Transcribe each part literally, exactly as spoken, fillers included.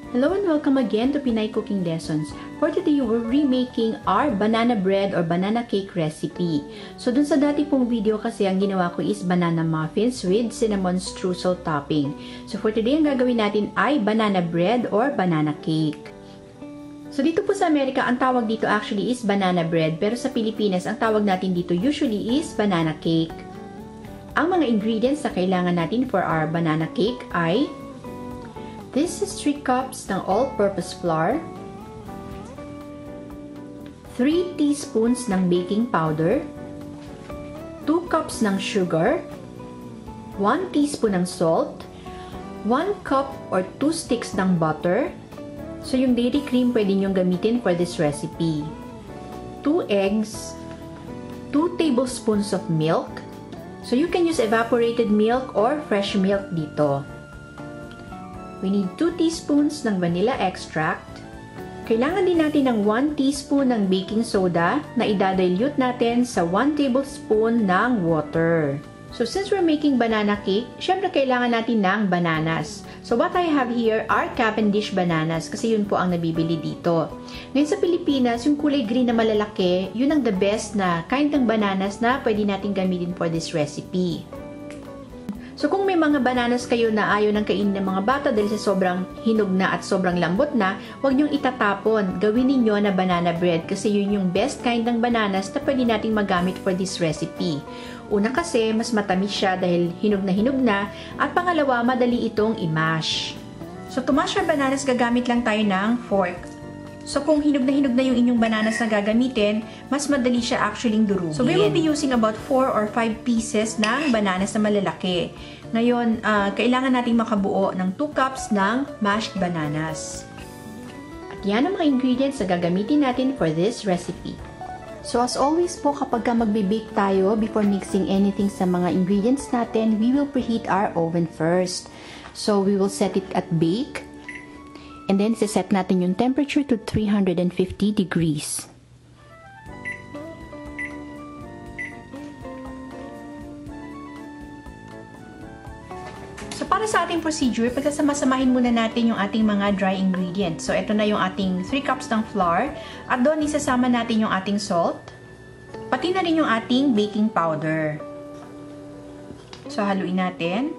Hello and welcome again to Pinay Cooking Lessons. For today, we're remaking our banana bread or banana cake recipe. So dun sa dati pong video kasi ang ginawa ko is banana muffins with cinnamon streusel topping. So for today, ang gagawin natin ay banana bread or banana cake. So dito po sa Amerika, ang tawag dito actually is banana bread. Pero sa Pilipinas, ang tawag natin dito usually is banana cake. Ang mga ingredients na kailangan natin for our banana cake ay this is three cups ng all-purpose flour, three teaspoons ng baking powder, two cups ng sugar, one teaspoon ng salt, one cup or two sticks ng butter. So yung dairy cream pwede nyong gamitin for this recipe. two eggs, two tablespoons of milk. So you can use evaporated milk or fresh milk dito. We need two teaspoons ng vanilla extract. Kailangan din natin ng one teaspoon ng baking soda na idadilute natin sa one tablespoon ng water. So since we're making banana cake, syempre kailangan natin ng bananas. So what I have here are Cavendish bananas kasi yun po ang nabibili dito. Ngayon sa Pilipinas, yung kulay green na malalaki, yun ang the best na kind ng bananas na pwede natin gamitin for this recipe. So kung may mga bananas kayo na ayaw ng kainin ng mga bata dahil sa sobrang hinog na at sobrang lambot na, huwag niyong itatapon. Gawin niyo na banana bread kasi yun yung best kind ng bananas na pwede nating magamit for this recipe. Una kasi, mas matamis siya dahil hinog na hinog na, at pangalawa, madali itong i-mash. So to mash our bananas, gagamit lang tayo ng fork. So kung hinog na hinog na yung inyong bananas na gagamitin, mas madali siya actually durugin. So we will be using about four or five pieces ng bananas na malalaki. Ngayon, uh, kailangan nating makabuo ng two cups ng mashed bananas. At yan ang mga ingredients na gagamitin natin for this recipe. So as always po, kapag ka magbe-bake tayo, before mixing anything sa mga ingredients natin, we will preheat our oven first. So we will set it at bake. And then, set natin yung temperature to three hundred fifty degrees. So, para sa ating procedure, pagkasamasamahin muna natin yung ating mga dry ingredients. So, ito na yung ating three cups ng flour. At doon, isasama natin yung ating salt. Pati na rin yung ating baking powder. So, haluin natin.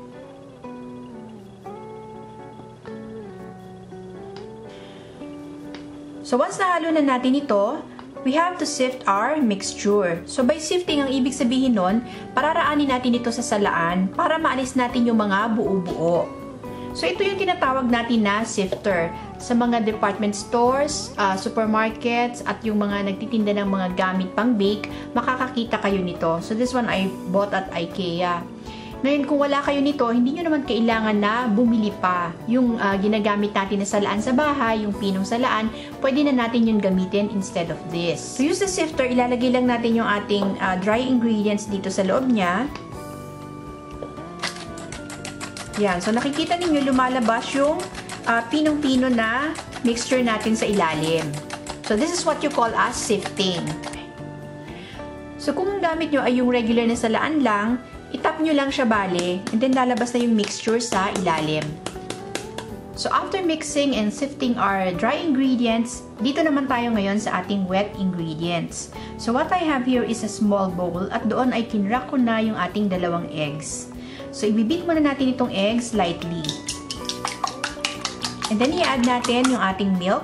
So, once nahalo na natin ito, we have to sift our mixture. So, by sifting, ang ibig sabihin nun, pararaanin natin ito sa salaan para maalis natin yung mga buo-buo. So, ito yung tinatawag natin na sifter. Sa mga department stores, uh, supermarkets, at yung mga nagtitinda ng mga gamit pang bake, makakakita kayo nito. So, this one I bought at IKEA. Ngayon, kung wala kayo nito, hindi nyo naman kailangan na bumili pa. Yung uh, ginagamit natin na salaan sa bahay, yung pinong salaan, pwede na natin yung gamitin instead of this. To use the sifter, ilalagay lang natin yung ating uh, dry ingredients dito sa loob niya. Yan. So, nakikita ninyo lumalabas yung uh, pinong-pino na mixture natin sa ilalim. So, this is what you call as sifting. So, kung ang gamit nyo ay yung regular na salaan lang, itap nyo lang siya bale, and then lalabas na yung mixture sa ilalim. So after mixing and sifting our dry ingredients, dito naman tayo ngayon sa ating wet ingredients. So what I have here is a small bowl, at doon ay kinrak ko na yung ating dalawang eggs. So ibibit muna natin itong eggs lightly. And then i-add natin yung ating milk.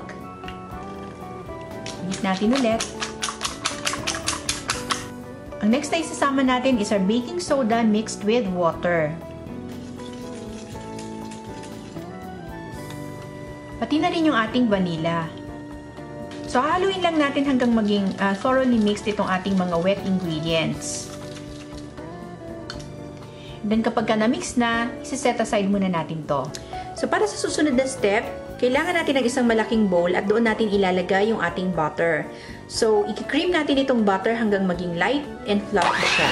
Beat natin ulit. Ang next na isasama natin is our baking soda mixed with water. Pati na rin yung ating vanilla. So, haluin lang natin hanggang maging uh, thoroughly mixed itong ating mga wet ingredients. And then, kapag ka na-mix na, isa-set aside muna natin to. So, para sa susunod na step, kailangan natin ng isang malaking bowl at doon natin ilalagay yung ating butter. So, i-cream natin itong butter hanggang maging light and fluffy siya.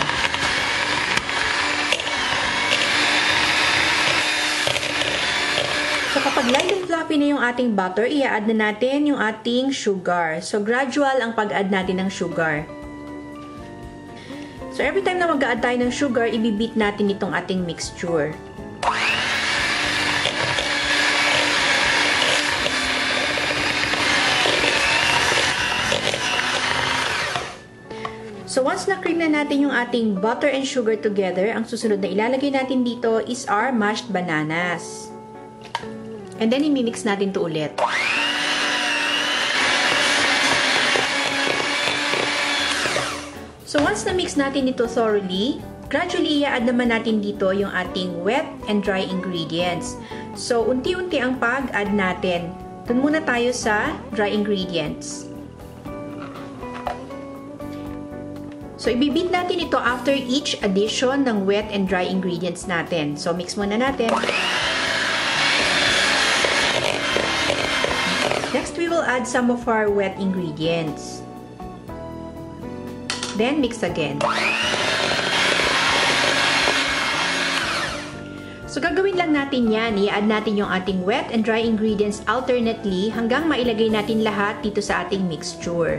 So, kapag light and fluffy na yung ating butter, i-add na natin yung ating sugar. So, gradual ang pag-add natin ng sugar. So, every time na mag-add tayo ng sugar, i-beat natin itong ating mixture. So once na-cream na natin yung ating butter and sugar together, ang susunod na ilalagay natin dito is our mashed bananas. And then imimix natin to ulit. So once na-mix natin ito thoroughly, gradually i-add naman natin dito yung ating wet and dry ingredients. So unti-unti ang pag-add natin. Doon muna tayo sa dry ingredients. So ibibit natin ito after each addition ng wet and dry ingredients natin. So mix muna natin. Next, we will add some of our wet ingredients. Then, mix again. So, gagawin lang natin yan. I-add natin yung ating wet and dry ingredients alternately hanggang mailagay natin lahat dito sa ating mixture.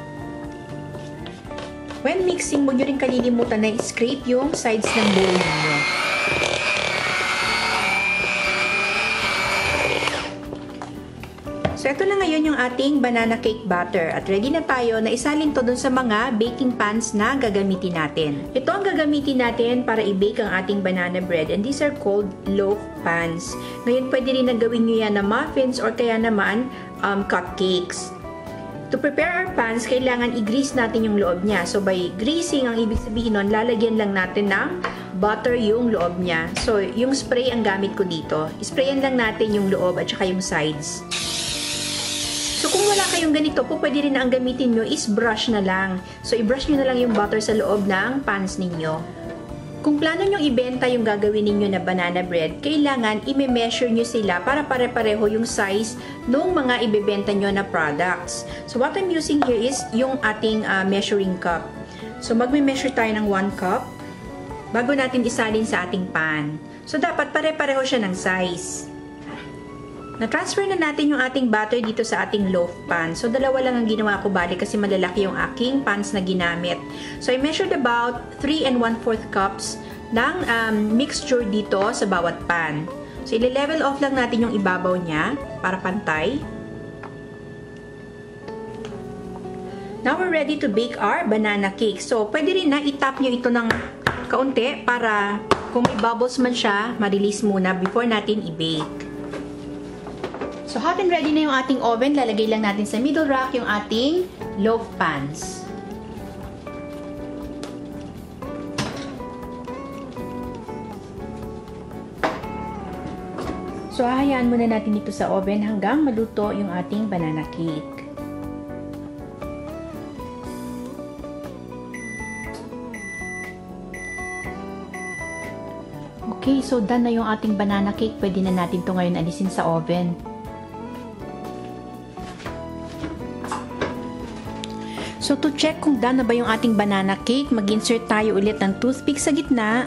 When mixing, huwag nyo rin kalilimutan na i-scrape yung sides ng bowl ninyo. So, ito na ngayon yung ating banana cake batter at ready na tayo na isalin to dun sa mga baking pans na gagamitin natin. Ito ang gagamitin natin para i-bake ang ating banana bread and these are called loaf pans. Ngayon, pwede rin na gawin nyo yan na muffins or kaya naman um, cupcakes. To prepare our pans, kailangan i-grease natin yung loob niya. So, by greasing, ang ibig sabihin nun, lalagyan lang natin ng butter yung loob niya. So, yung spray ang gamit ko dito. Sprayan lang natin yung loob at saka yung sides. So, kung wala kayong ganito po, pwede rin na ang gamitin nyo is brush na lang. So, i-brush nyo na lang yung butter sa loob ng pans ninyo. Kung plano nyo ibenta yung gagawin ninyo na banana bread, kailangan i-measure nyo sila para pare-pareho yung size ng mga ibebenta nyo na products. So, what I'm using here is yung ating uh, measuring cup. So, magme-measure tayo ng one cup bago natin isalin sa ating pan. So, dapat pare-pareho siya ng size. Na-transfer na natin yung ating butter dito sa ating loaf pan. So, dalawa lang ang ginawa ko bali kasi malalaki yung aking pans na ginamit. So, I measured about three and one fourth cups ng um, mixture dito sa bawat pan. So, i-level off lang natin yung ibabaw niya para pantay. Now, we're ready to bake our banana cake. So, pwede rin na itap nyo ito ng kaunti para kung may bubbles man siya, ma-release muna before natin i-bake. So, hot and ready na yung ating oven. Lalagay lang natin sa middle rack yung ating loaf pans. So, hahayaan muna natin dito sa oven hanggang maluto yung ating banana cake. Okay, so done na yung ating banana cake. Pwede na natin ito ngayon alisin sa oven. So, to check kung done na ba yung ating banana cake, mag-insert tayo ulit ng toothpick sa gitna.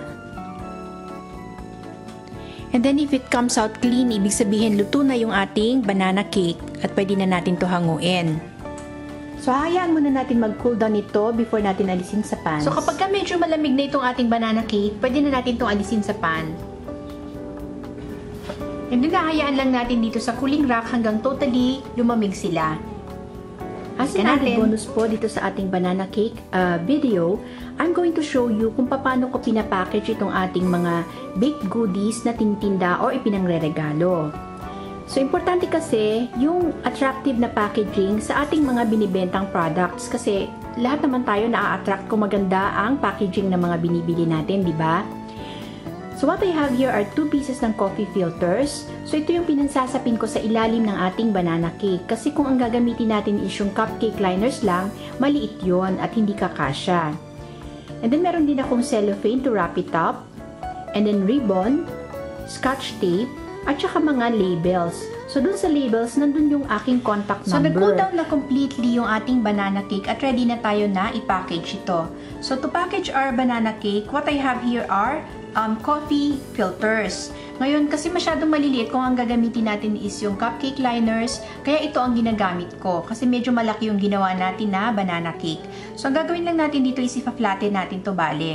And then, if it comes out clean, ibig sabihin, luto na yung ating banana cake at pwede na natin to hanguin. So, hayaan muna natin mag-cool down ito before natin alisin sa pan. So, kapag ka medyo malamig na itong ating banana cake, pwede na natin itong alisin sa pan. And then, hayaan lang natin dito sa cooling rack hanggang totally lumamig sila. As an added bonus po dito sa ating banana cake uh, video, I'm going to show you kung paano ko pinapackage itong ating mga baked goodies na tinitinda o ipinangre-regalo. So, importante kasi yung attractive na packaging sa ating mga binibentang products kasi lahat naman tayo na-attract kung maganda ang packaging ng mga binibili natin, di ba? So, what I have here are two pieces ng coffee filters. So, ito yung pinansasapin ko sa ilalim ng ating banana cake. Kasi kung ang gagamitin natin is yung cupcake liners lang, maliit yon at hindi kakasya. And then, meron din akong cellophane to wrap it up. And then, ribbon, scotch tape, at saka mga labels. So, dun sa labels, nandun yung aking contact number. So, nag-cool down na completely yung ating banana cake at ready na tayo na i-package ito. So, to package our banana cake, what I have here are Um, coffee filters. Ngayon, kasi masyadong maliliit kung ang gagamitin natin is yung cupcake liners, kaya ito ang ginagamit ko. Kasi medyo malaki yung ginawa natin na banana cake. So, ang gagawin lang natin dito is ipa-flatten natin to bale.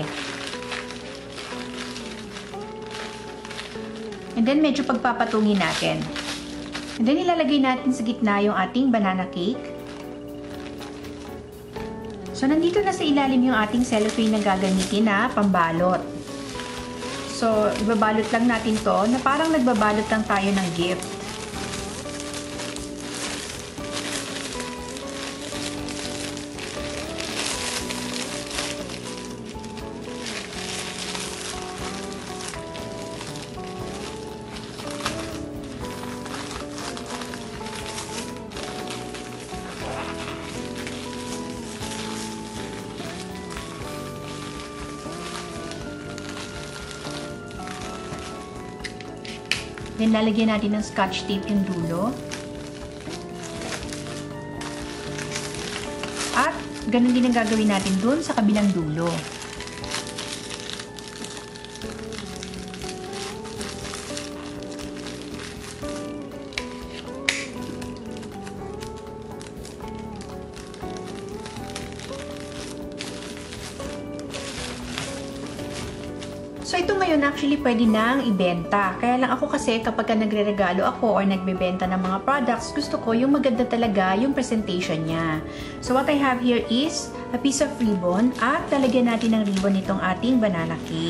And then, medyo pagpapatungin natin. And then, ilalagay natin sa gitna yung ating banana cake. So, nandito na sa ilalim yung ating cellophane na gagamitin na pambalot. So, ibabalot lang natin to na parang nagbabalot lang tayo ng gift. Then, lalagyan natin ng scotch tape yung dulo. At, ganun din ang gagawin natin dun sa kabilang dulo. So, ito ngayon actually pwede nang ibenta. Kaya lang ako kasi kapag nagre-regalo ako or nagbebenta ng mga products, gusto ko yung maganda talaga yung presentation niya. So, what I have here is a piece of ribbon at lalagyan natin ng ribbon itong ating banana cake.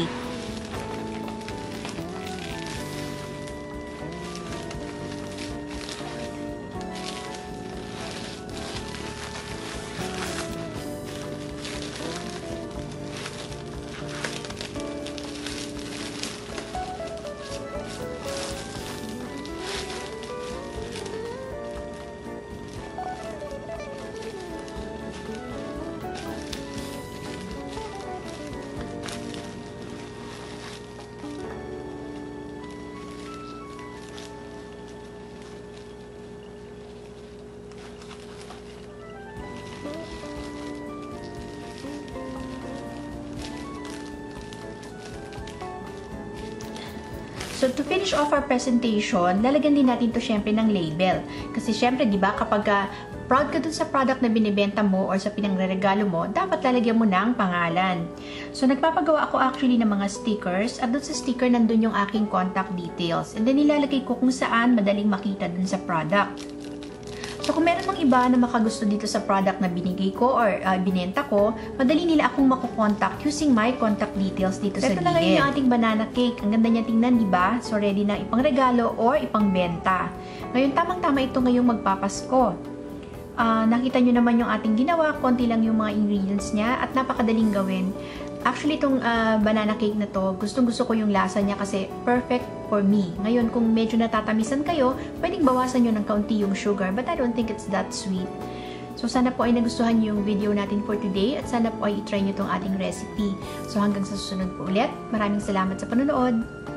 So, to finish off our presentation, lalagyan din natin to syempre ng label. Kasi syempre, di ba, kapag uh, proud ka dun sa product na binibenta mo or sa pinangre-regalo mo, dapat lalagyan mo ng pangalan. So, nagpapagawa ako actually ng mga stickers at dun sa sticker nandun yung aking contact details. And then, nilalagay ko kung saan madaling makita dun sa product. So, kung meron mang iba na makagusto dito sa product na binigay ko or uh, binenta ko, madali nila akong makukontakt using my contact details dito sa gilid. Ito na ngayon yung ating banana cake. Ang ganda niya tingnan, di ba? So, ready na ipang regalo or ipang benta. Ngayon, tamang-tama ito ngayong magpapasko. Uh, nakita nyo naman yung ating ginawa. Konti lang yung mga ingredients niya at napakadaling gawin. Actually, itong uh, banana cake na to, gustong-gusto ko yung lasa niya kasi perfect for me. Ngayon, kung medyo natatamisan kayo, pwedeng bawasan nyo ng kaunti yung sugar, but I don't think it's that sweet. So, sana po ay nagustuhan yung video natin for today at sana po ay itry nyo itong ating recipe. So, hanggang sa susunod po ulit. Maraming salamat sa panonood!